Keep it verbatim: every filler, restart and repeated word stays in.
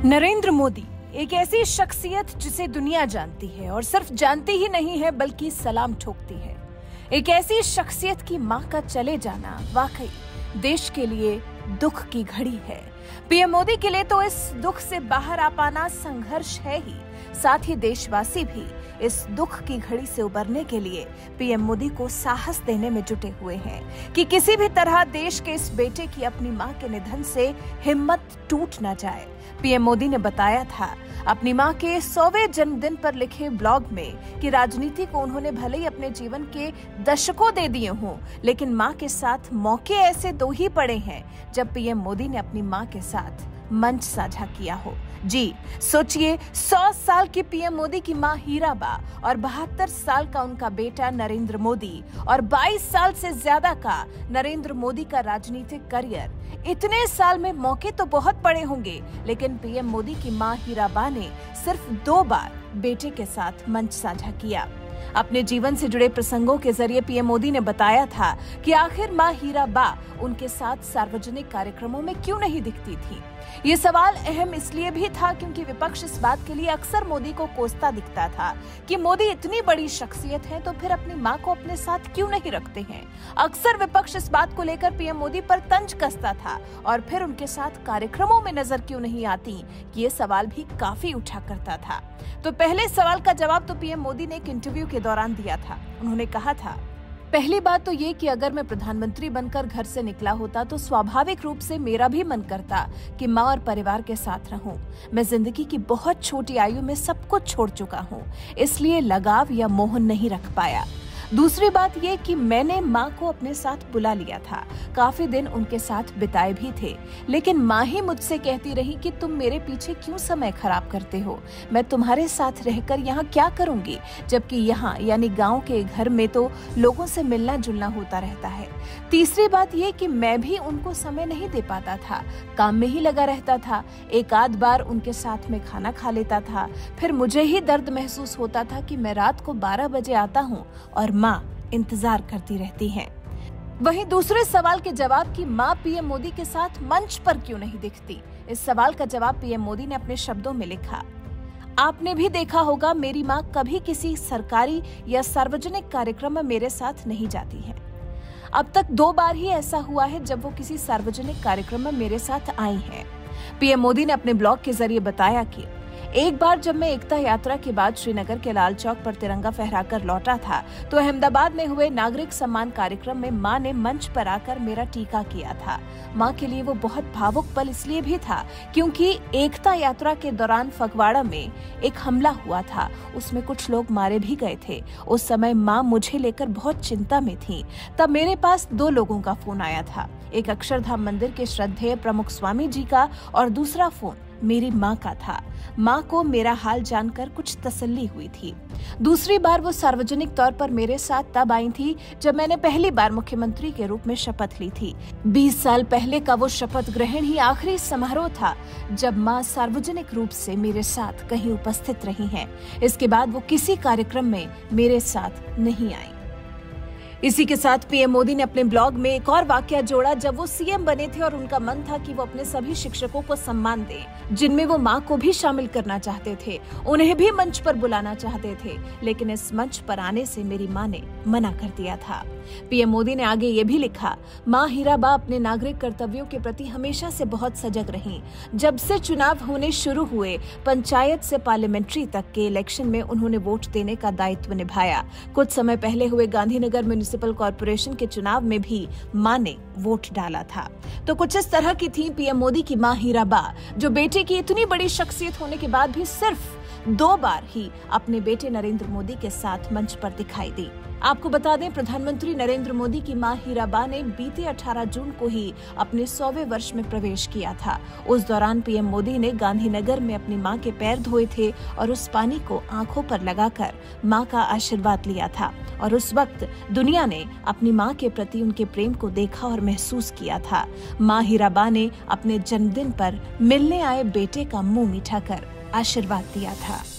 नरेंद्र मोदी एक ऐसी शख्सियत जिसे दुनिया जानती है और सिर्फ जानती ही नहीं है बल्कि सलाम ठोकती है। एक ऐसी शख्सियत की मां का चले जाना वाकई देश के लिए दुख की घड़ी है। पीएम मोदी के लिए तो इस दुख से बाहर आ पाना संघर्ष है ही, साथ ही देशवासी भी इस दुख की घड़ी से उबरने के लिए पीएम मोदी को साहस देने में जुटे हुए हैं कि किसी भी तरह देश के इस बेटे की अपनी मां के निधन से हिम्मत टूट न जाए। पीएम मोदी ने बताया था अपनी मां के सौवें जन्मदिन पर लिखे ब्लॉग में कि राजनीति को उन्होंने भले ही अपने जीवन के दशकों दे दिए हों, लेकिन मां के साथ मौके ऐसे दो ही पड़े हैं जब पीएम मोदी ने अपनी मां के साथ मंच साझा किया हो। जी सोचिए, सौ साल की पीएम मोदी की मां हीराबा और बहत्तर साल का उनका बेटा नरेंद्र मोदी और बाईस साल से ज्यादा का नरेंद्र मोदी का राजनीतिक करियर। इतने साल में मौके तो बहुत पड़े होंगे, लेकिन पीएम मोदी की मां हीराबा ने सिर्फ दो बार बेटे के साथ मंच साझा किया। अपने जीवन से जुड़े प्रसंगों के जरिए पीएम मोदी ने बताया था कि आखिर मां हीराबा उनके साथ सार्वजनिक कार्यक्रमों में क्यों नहीं दिखती थी। ये सवाल अहम इसलिए भी था क्योंकि विपक्ष इस बात के लिए अक्सर मोदी को कोसता दिखता था कि मोदी इतनी बड़ी शख्सियत है तो फिर अपनी मां को अपने साथ क्यों नहीं रखते हैं। अक्सर विपक्ष इस बात को लेकर पीएम मोदी पर तंज कसता था और फिर उनके साथ कार्यक्रमों में नजर क्यों नहीं आती, ये सवाल भी काफी उठा करता था। तो पहले सवाल का जवाब तो पीएम मोदी ने एक इंटरव्यू के दौरान दिया था। उन्होंने कहा था, पहली बात तो ये कि अगर मैं प्रधानमंत्री बनकर घर से निकला होता तो स्वाभाविक रूप से मेरा भी मन करता कि माँ और परिवार के साथ रहूं। मैं जिंदगी की बहुत छोटी आयु में सब कुछ छोड़ चुका हूँ, इसलिए लगाव या मोह नहीं रख पाया। दूसरी बात ये कि मैंने माँ को अपने साथ बुला लिया था, काफी दिन उनके साथ बिताए भी थे, लेकिन माँ ही मुझसे कहती रही कि तुम मेरे पीछे क्यों समय खराब करते हो, मैं तुम्हारे साथ रहकर यहाँ क्या करूँगी, जबकि यहाँ यानी गांव के घर में तो लोगों से मिलना जुलना होता रहता है। तीसरी बात ये कि मैं भी उनको समय नहीं दे पाता था, काम में ही लगा रहता था। एक आध बार उनके साथ में खाना खा लेता था, फिर मुझे ही दर्द महसूस होता था कि मैं रात को बारह बजे आता हूँ और माँ इंतजार करती रहती हैं। वहीं दूसरे सवाल के जवाब की माँ पीएम मोदी के साथ मंच पर क्यों नहीं दिखती, इस सवाल का जवाब पीएम मोदी ने अपने शब्दों में लिखा, आपने भी देखा होगा मेरी माँ कभी किसी सरकारी या सार्वजनिक कार्यक्रम में मेरे साथ नहीं जाती है। अब तक दो बार ही ऐसा हुआ है जब वो किसी सार्वजनिक कार्यक्रम में मेरे साथ आई हैं। पीएम मोदी ने अपने ब्लॉग के जरिए बताया कि एक बार जब मैं एकता यात्रा के बाद श्रीनगर के लाल चौक पर तिरंगा फहराकर लौटा था तो अहमदाबाद में हुए नागरिक सम्मान कार्यक्रम में मां ने मंच पर आकर मेरा टीका किया था। मां के लिए वो बहुत भावुक पल इसलिए भी था क्योंकि एकता यात्रा के दौरान फगवाड़ा में एक हमला हुआ था, उसमें कुछ लोग मारे भी गए थे। उस समय मां मुझे लेकर बहुत चिंता में थी। तब मेरे पास दो लोगों का फोन आया था, एक अक्षरधाम मंदिर के श्रद्धेय प्रमुख स्वामी जी का और दूसरा फोन मेरी माँ का था। माँ को मेरा हाल जानकर कुछ तसल्ली हुई थी। दूसरी बार वो सार्वजनिक तौर पर मेरे साथ तब आई थी जब मैंने पहली बार मुख्यमंत्री के रूप में शपथ ली थी। बीस साल पहले का वो शपथ ग्रहण ही आखिरी समारोह था जब माँ सार्वजनिक रूप से मेरे साथ कहीं उपस्थित रही हैं। इसके बाद वो किसी कार्यक्रम में मेरे साथ नहीं आई। इसी के साथ पीएम मोदी ने अपने ब्लॉग में एक और वाकया जोड़ा जब वो सीएम बने थे और उनका मन था कि वो अपने सभी शिक्षकों को सम्मान दें, जिनमें वो मां को भी शामिल करना चाहते थे, उन्हें भी मंच पर बुलाना चाहते थे, लेकिन इस मंच पर आने से मेरी मां ने मना कर दिया था। पीएम मोदी ने आगे ये भी लिखा, मां हीराबा अपने नागरिक कर्तव्यों के प्रति हमेशा से बहुत सजग रहीं। जब से चुनाव होने शुरू हुए, पंचायत से पार्लियामेंट्री तक के इलेक्शन में उन्होंने वोट देने का दायित्व निभाया। कुछ समय पहले हुए गांधीनगर म्युनिसिपल कॉर्पोरेशन के चुनाव में भी मां ने वोट डाला था। तो कुछ इस तरह की थी पीएम मोदी की मां हीराबा, जो बेटे की इतनी बड़ी शख्सियत होने के बाद भी सिर्फ दो बार ही अपने बेटे नरेंद्र मोदी के साथ मंच पर दिखाई दी। आपको बता दें, प्रधानमंत्री नरेंद्र मोदी की मां हीराबा ने बीते अठारह जून को ही अपने सौवें वर्ष में प्रवेश किया था। उस दौरान पीएम मोदी ने गांधीनगर में अपनी मां के पैर धोए थे और उस पानी को आंखों पर लगाकर मां का आशीर्वाद लिया था। और उस वक्त दुनिया ने अपनी मां के प्रति उनके प्रेम को देखा और महसूस किया था। मां हीराबा ने अपने जन्मदिन पर मिलने आए बेटे का मुंह मीठा कर आशीर्वाद दिया था।